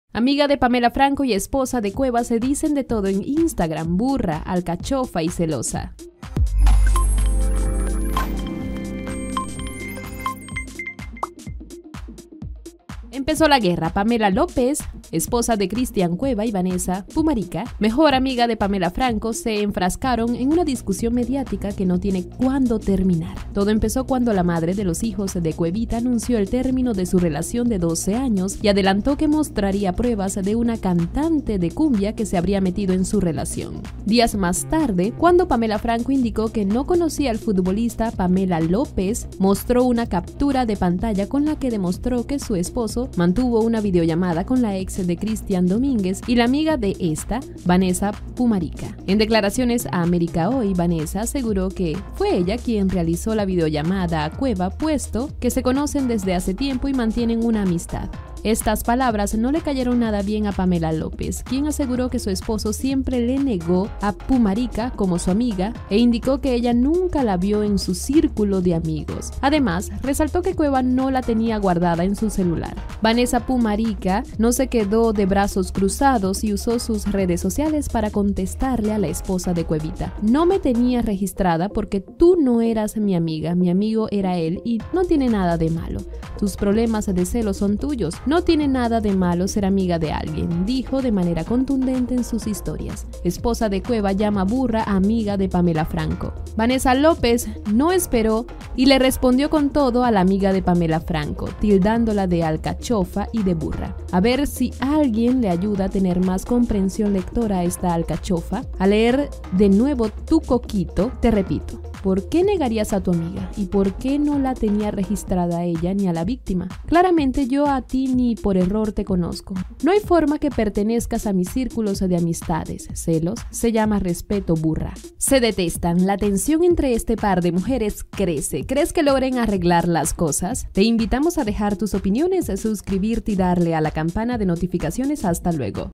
Amiga de Pamela Franco y esposa de Cueva se dicen de todo en Instagram: burra, alcachofa y celosa. Empezó la guerra. Pamela López, esposa de Cristian Cueva, y Vanessa Pumarica, mejor amiga de Pamela Franco, se enfrascaron en una discusión mediática que no tiene cuándo terminar. Todo empezó cuando la madre de los hijos de Cuevita anunció el término de su relación de 12 años y adelantó que mostraría pruebas de una cantante de cumbia que se habría metido en su relación. Días más tarde, cuando Pamela Franco indicó que no conocía al futbolista, Pamela López mostró una captura de pantalla con la que demostró que su esposo mantuvo una videollamada con la ex de Cristian Domínguez y la amiga de esta, Vanessa Pumarica. En declaraciones a América Hoy, Vanessa aseguró que fue ella quien realizó la videollamada a Cueva, puesto que se conocen desde hace tiempo y mantienen una amistad. Estas palabras no le cayeron nada bien a Pamela López, quien aseguró que su esposo siempre le negó a Pumarica como su amiga e indicó que ella nunca la vio en su círculo de amigos. Además, resaltó que Cueva no la tenía guardada en su celular. Vanessa Pumarica no se quedó de brazos cruzados y usó sus redes sociales para contestarle a la esposa de Cuevita: no me tenía registrada porque tú no eras mi amiga, mi amigo era él y no tiene nada de malo. Tus problemas de celos son tuyos. No tiene nada de malo ser amiga de alguien, dijo de manera contundente en sus historias. Esposa de Cueva llama burra a amiga de Pamela Franco. Vanessa López no esperó y le respondió con todo a la amiga de Pamela Franco, tildándola de alcachofa y de burra. A ver si alguien le ayuda a tener más comprensión lectora a esta alcachofa. A leer de nuevo tu coquito, te repito: ¿por qué negarías a tu amiga? ¿Y por qué no la tenía registrada a ella ni a la víctima? Claramente yo a ti ni por error te conozco. No hay forma que pertenezcas a mis círculos de amistades. Celos se llama respeto, burra. Se detestan. La tensión entre este par de mujeres crece. ¿Crees que logren arreglar las cosas? Te invitamos a dejar tus opiniones, a suscribirte y darle a la campana de notificaciones. Hasta luego.